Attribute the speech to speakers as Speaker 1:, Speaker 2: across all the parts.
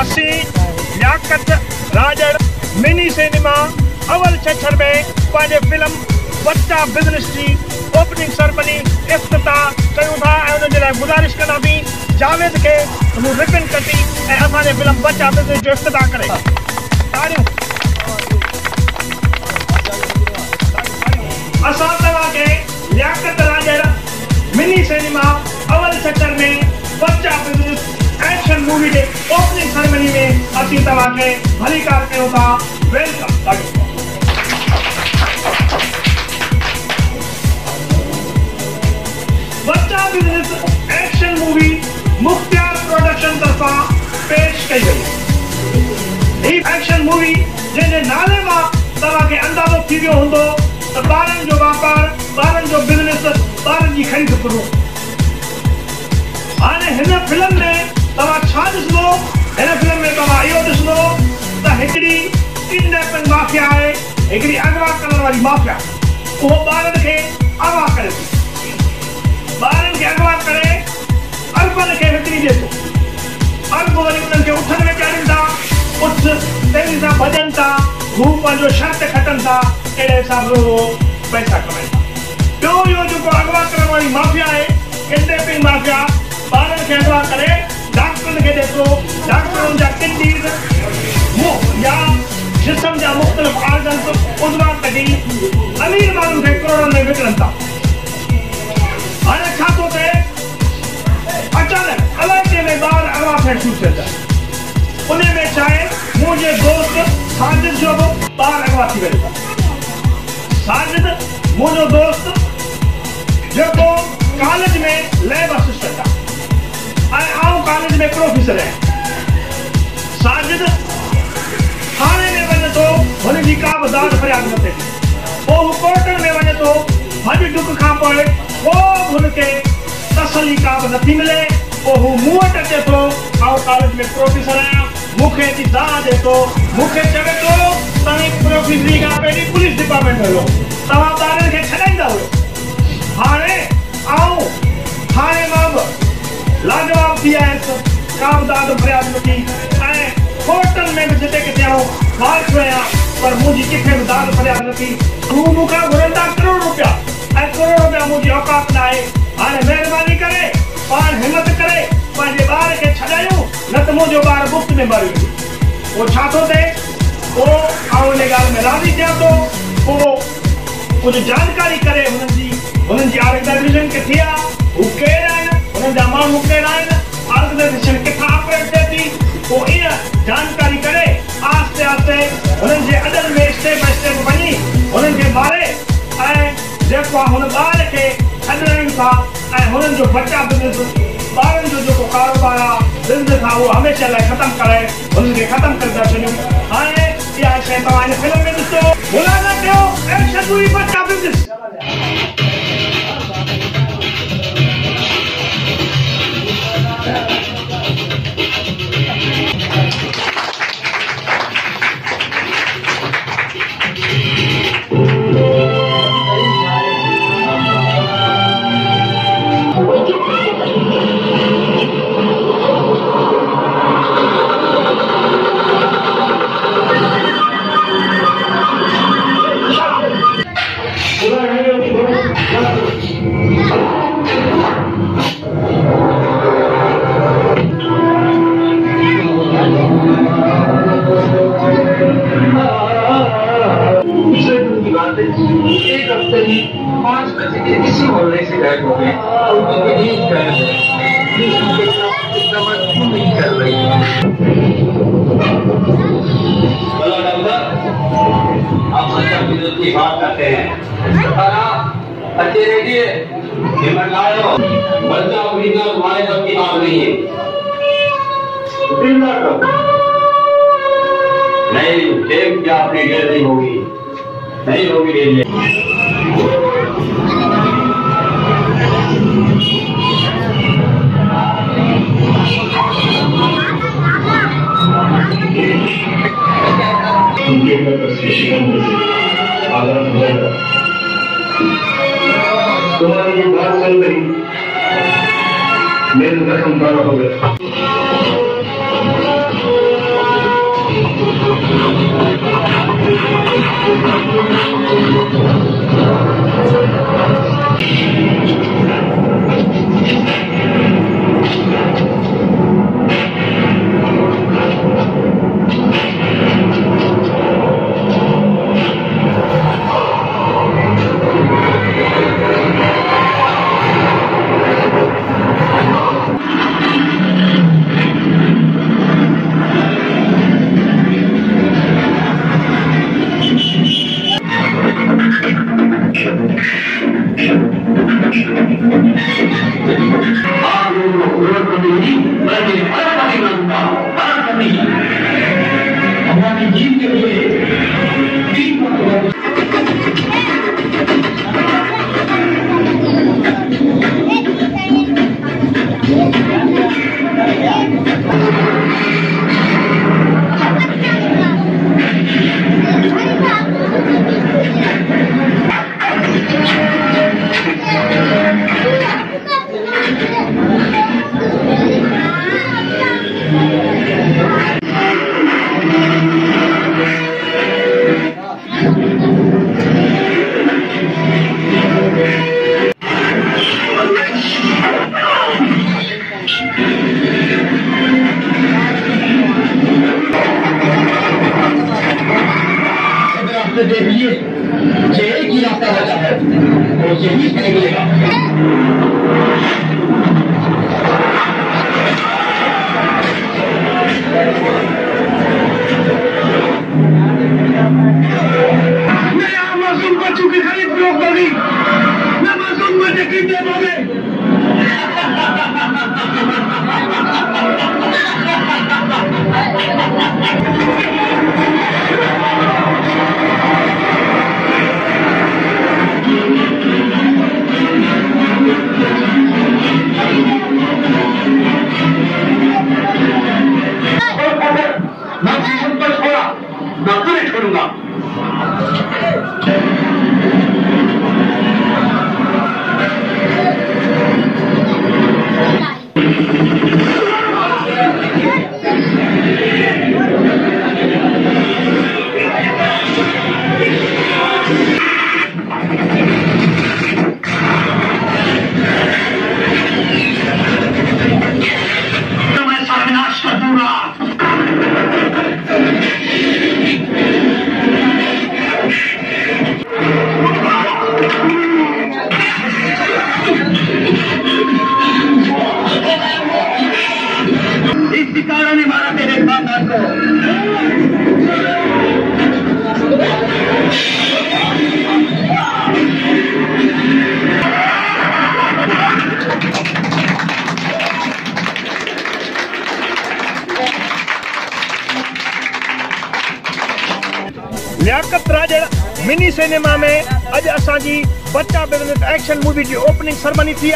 Speaker 1: असी Liaquat Roger mini cinema अवल छछर में पंहिंजे फिल्म बच्चा बिज़नेस जी ओपनिंग सेरेमनी इफ्तिताह कयूं था ऐं उन जे लाइ गुज़ारिश कंदासीं जावेद खे रिबन कटी ऐं असांजे फिल्म बच्चा बिज़नेस जो इफ्तिताह करे। ताड़ियूं। असां तव्हांखे लियाकत राजर मिनी सिनेमा अवल छछर में बच्चा बिज़नेस एक्शन मूवी जे ओपनिंग सेरेमनी में असीं तव्हांखे भली कार कयूं था। Welcome. Bachcha business action movie Mukhtiar production तरफा पेश कई गई। ही एक्शन मूवी जंहिंजे नाले मां तव्हांखे अंदाज़ो थी वियो हूंदो त ॿारनि जो वापार, ॿारनि जो बिज़नेस, ॿारनि जी ख़रीद फरोख्त। हाणे हिन फिल्म में तव्हां छा ॾिसंदो? हिन फिल्म में तव्हां इहो ॾिसंदो त हिकिड़ी किडनैपिंग माफिया आहे, हिकिड़ी अगवा करण वारी माफिया। उहो ॿारनि खे अगवा करे थी, ॿारनि खे अगवा करे अरबनि खे विकिणी ॾिए थो। अरब वरी उन्हनि खे उथनि में चाढ़ीनि था, उठ तेज़ी सां भॼनि था, हू पंहिंजो शर्त खटनि था, अहिड़े हिसाब सां उहो पैसा कमाइनि था। ॿियो इहो जेको अगवा करण वारी माफिया आहे, किडनैपिंग माफिया, ॿारनि खे अगवा करे डॉक्टरनि खे ॾिए थो। डॉक्टरनि जा किडनीज़ या जिस्म जा मुख़्तलिफ़ आर्गन्स उज़वा कढी अमीर माण्हुनि खे करोड़नि में विकिणनि था। हाणे छा थो थिए? अचानक अलाए कंहिं में ॿार अगवा थियण शुरू थिए था। उन में छा आहे, मुंहिंजे दोस्त साजिद जो बि ॿार अगवा थी वञे था। साजिद मुंहिंजो दोस्त जेको कॉलेज में लैब असिस्टेंट आहे ऐं आउं कॉलेज में प्रोफेसर आहियां। साजिद थाणे में वञे थो, हुनजी का बि दाद फरियाद न थिए थी। पोइ हू कोर्टनि में वञे थो, भॼ डुक खां पोइ को बि हुनखे तसली का बि नथी मिले। पोइ हू मूं वटि अचे थो, आउं कॉलेज में प्रोफेसर आहियां, मूंखे एॾी दाद ॾिए थो, मूंखे चवे थो तव्हां प्रोफेसरी खां पहिरीं पुलिस डिपार्टमेंट हलो, तव्हां ॿारनि खे छॾाईंदा हुयो। हाणे आउं थाणे मां बि लाजवाब थी आयसि, का बि दाद फरियाद न थी, ऐं कोर्टनि में बि जिते किथे आउं ॿार थियो आहियां, पर मुंहिंजी किथे बि दाद फरियाद न थी। हू मूंखां घुरनि था करोड़ रुपया, ऐं करोड़ रुपया मुंहिंजी औकात न आहे। हाणे महिरबानी करे पाण हिमत करे पंहिंजे ॿार खे छॾायूं, न त मुंहिंजो ॿार मुफ़्त में मरी वेंदो। पोइ छा थो थिए? पोइ आउं इन ॻाल्हि में राज़ी थियां थो। पोइ कुझु जानकारी करे हुननि जी ऑर्गेनाइज़ेशन किथे आहे, हू केरु आहिनि, हुननि जा माण्हू केरु आहिनि, ऑर्गेनाइज़ेशन किथां ऑपरेट थिए थी। पोइ ईअं जानकारी करे आहिस्ते आहिस्ते हुननि जे अॾनि में स्टेप बाय स्टेप वञी हुननि खे मारे ऐं जेको आहे हुन ॿार खे छॾायूं था ऐं हुननि जो बच्चा बिज़नेस, ॿारनि जो जेको कारोबार आहे, बिज़नेस आहे, उहो हमेशह लाइ ख़तमु करे हुननि खे ख़तमु करे था छॾियूं। हाणे इहा शइ तव्हां हिन फिल्म में ॾिसो। भुला न कयो, एक्शन मूवी बच्चा बिज़नेस।
Speaker 2: एक हफ्ते ही 5 बजे के इसी मोहल्ले से गायब हो गए। नहीं कर रही। आप बच्चा बिजनेस की बात करते हैं, अच्छे रेडिए हिम्मत लाओ। बच्चा बिजनेस हमारे सब की बात नहीं है। नहीं टेप क्या अपनी डेट नहीं होगी, नहीं होगी रेडिए। तुम्हारी ये बात सुन रही मेरे कसम हो गया। सरमनी हमारी जीत के लिए 3 वर्ष देखिए एक ही रास्ता बचा है वो यही से निकलेगा।
Speaker 1: मैं मासूम बच्चों की खरीद रोक दूंगी, मैं मासूम बच्चे की दे दोगे।
Speaker 2: छोड़ूंगा।
Speaker 1: तो मैं सर्वनाश कर दूंगा। इस कारण ने मारा तेरे खानदान को। लियाकत राजर मिनी सिनेमा में अज असांजी बच्चा बिजनेस एक्शन मूवी की ओपनिंग सेरेमनी थी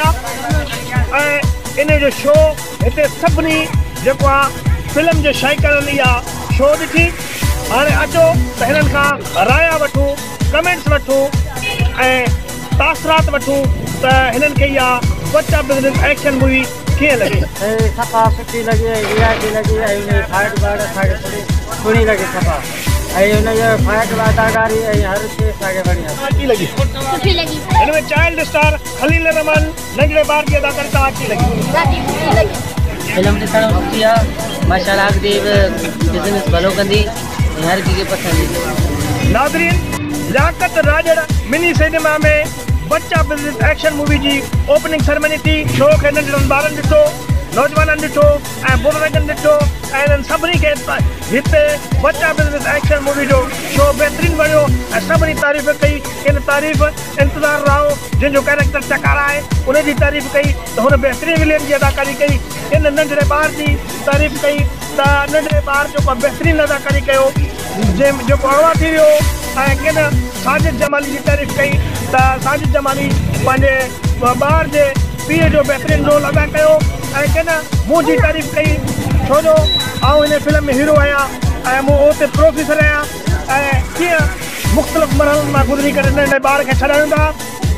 Speaker 1: आहे। इन जो शो हिते सभिनी जेको आहे फिल्म जे शाइक़नि इहा शो ॾिठी। हाणे अचो त हिननि खां राया वठूं, कमेंट्स वठूं ऐं तासरात वठूं त हिननि खे इहा बच्चा बिजनेस एक्शन मूवी कीअं लॻी।
Speaker 3: सफ़ा सुठी लॻी, रियायती लॻी ऐं हुन फाइट वाइट असांखे सुठी लॻी सफ़ा ऐं हुनजो फाइट अदाकारी ऐं हर शइ असांखे बढ़िया
Speaker 1: कीअं लॻी?
Speaker 4: सुठी लगी।
Speaker 1: हिन में चाइल्ड स्टार खलील रहमान नंढड़े ॿार जी अदाकारी तव्हांखे कीअं लॻी?
Speaker 3: फिल्म ॾिसणु सुठी आहे, माशाल्लाह अॻिते बिज़नेस भलो कंदी ऐं हर कंहिंखे पसंदि ईंदी।
Speaker 1: नाज़रीन, लियाकत राजर मिनी सिनेमा में बच्चा बिजनेस एक्शन मूवी जी ओपनिंग सेरेमनी थी। शो खे नंढड़नि ॿारनि ॾिठो, नौजवाननि ॾिठो ऐं बुज़ुर्गनि ॾिठो ऐं इन्हनि सभिनी खे हिते बच्चा बिजनेस एक्शन मूवी जो शो बहितरीनु वणियो ऐं सभिनी तारीफ़ कई। इन तारीफ़ इंतज़ारु रहो जिन जो कैरेक्टर चकार आहे उन जी तारीफ़ कई त हुन बहितरीन विलियन जी अदाकारी कई। इन नंढड़े ॿार जी तारीफ़ कई त नंढड़े ॿार जेको बहितरीनु अदाकारी कयो जेको अगवा थी वियो। ऐं किन साजिद जमाली जी तारीफ़ कई त साजिद जमाली पंहिंजे ॿार जे पीउ जो बहितरीनु रोल अदा कयो। ऐं किन मुंहिंजी तारीफ़ कई छो जो आउं हिन फिल्म में हीरो आहियां ऐं मूं उते प्रोफेसर आहियां ऐं कीअं मुख़्तलिफ़ मरहलनि मां गुज़री करे नंढे ॿार खे छॾायूं था।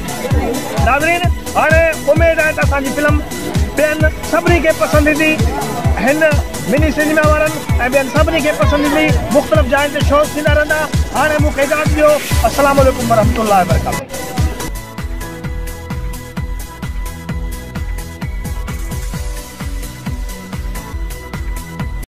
Speaker 1: नाज़रीन, हाणे उमेदु आहे त असांजी फिल्म ॿियनि सभिनी खे पसंदि ईंदी, हिन मिनी सिनेमा वारनि ऐं ॿियनि सभिनी खे पसंदि ईंदी। मुख़्तलिफ़ जाइनि ते शोज़ थींदा रहंदा। हाणे मूंखे इजाज़त ॾियो। अस्सलाम वालेकुम वरहमतुल्लाहि वबरकातुहू।